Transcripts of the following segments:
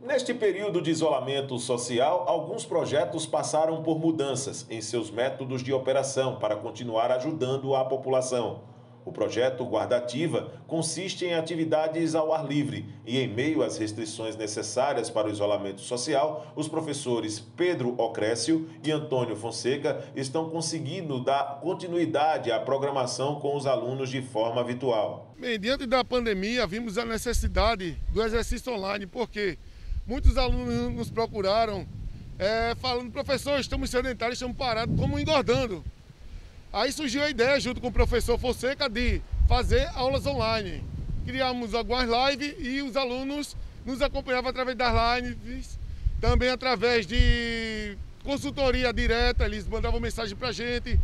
Neste período de isolamento social, alguns projetos passaram por mudanças em seus métodos de operação para continuar ajudando a população. O projeto Guarda-Ativa consiste em atividades ao ar livre e, em meio às restrições necessárias para o isolamento social, os professores Pedro Ocrécio e Antônio Fonseca estão conseguindo dar continuidade à programação com os alunos de forma virtual. Bem, diante da pandemia, vimos a necessidade do exercício online, porque muitos alunos nos procuraram falando: professor, estamos sedentários, estamos parados, como engordando. Aí surgiu a ideia, junto com o professor Fonseca, de fazer aulas online. Criamos algumas lives e os alunos nos acompanhavam através das lives, também através de consultoria direta. Eles mandavam mensagem para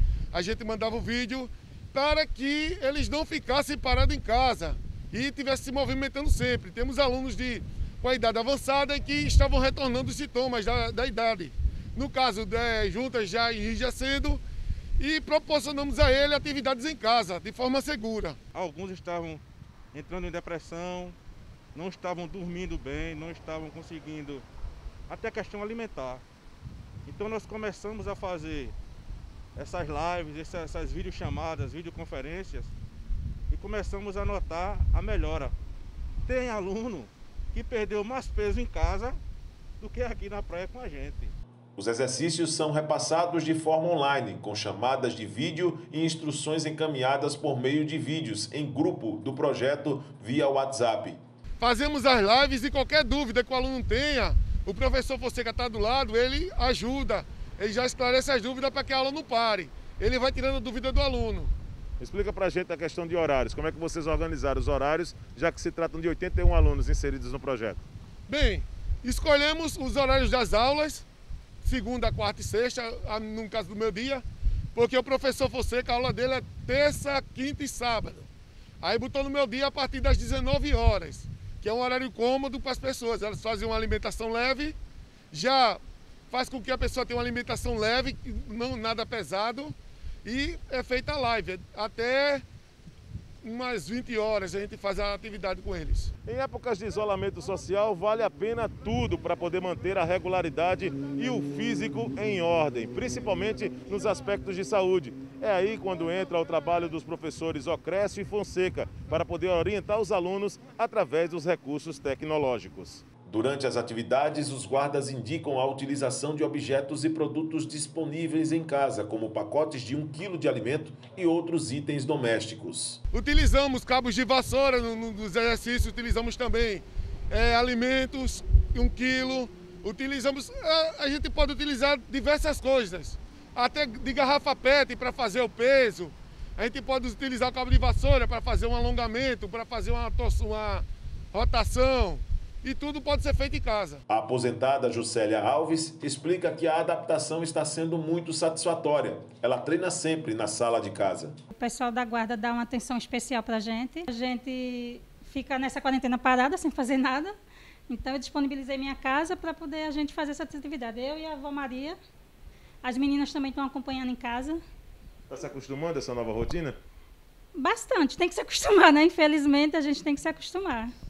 a gente mandava o vídeo, para que eles não ficassem parados em casa e estivessem se movimentando sempre. Temos alunos com a idade avançada e que estavam retornando os sintomas da idade. No caso, juntas já enrijecendo, e proporcionamos a ele atividades em casa, de forma segura. Alguns estavam entrando em depressão, não estavam dormindo bem, não estavam conseguindo, até a questão alimentar. Então nós começamos a fazer essas lives, essas videochamadas, videoconferências, e começamos a notar a melhora. Tem aluno que perdeu mais peso em casa do que aqui na praia com a gente. Os exercícios são repassados de forma online, com chamadas de vídeo e instruções encaminhadas por meio de vídeos em grupo do projeto via WhatsApp. Fazemos as lives e qualquer dúvida que o aluno tenha, o professor Fonseca está do lado, ele ajuda, ele já esclarece as dúvidas para que a aula não pare. Ele vai tirando a dúvida do aluno. Explica para a gente a questão de horários. Como é que vocês organizaram os horários, já que se tratam de 81 alunos inseridos no projeto? Bem, escolhemos os horários das aulas, segunda, quarta e sexta, no caso do meu dia, porque o professor Fonseca, a aula dele é terça, quinta e sábado. Aí botou no meu dia a partir das 19 horas, que é um horário cômodo para as pessoas. Elas fazem uma alimentação leve, já faz com que a pessoa tenha uma alimentação leve, não nada pesado, e é feita a live. Até umas 20 horas a gente faz a atividade com eles. Em épocas de isolamento social, vale a pena tudo para poder manter a regularidade e o físico em ordem, principalmente nos aspectos de saúde. É aí quando entra o trabalho dos professores Ocrécio e Fonseca, para poder orientar os alunos através dos recursos tecnológicos. Durante as atividades, os guardas indicam a utilização de objetos e produtos disponíveis em casa, como pacotes de 1 quilo de alimento e outros itens domésticos. Utilizamos cabos de vassoura nos exercícios, utilizamos também alimentos, 1 quilo. A gente pode utilizar diversas coisas, até de garrafa PET para fazer o peso. A gente pode utilizar o cabo de vassoura para fazer um alongamento, para fazer uma rotação. E tudo pode ser feito em casa. A aposentada Juscelia Alves explica que a adaptação está sendo muito satisfatória. Ela treina sempre na sala de casa. O pessoal da guarda dá uma atenção especial para a gente. A gente fica nessa quarentena parada, sem fazer nada. Então eu disponibilizei minha casa para poder a gente fazer essa atividade. Eu e a avó Maria. As meninas também estão acompanhando em casa. Está se acostumando a essa nova rotina? Bastante, tem que se acostumar, né? Infelizmente a gente tem que se acostumar.